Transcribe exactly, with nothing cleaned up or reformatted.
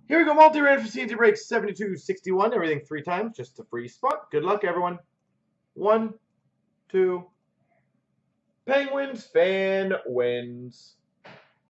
Here we go, multi-random for C and C break seventy-two sixty-one. Everything three times, just a free spot. Good luck, everyone. One, two. Penguins fan wins.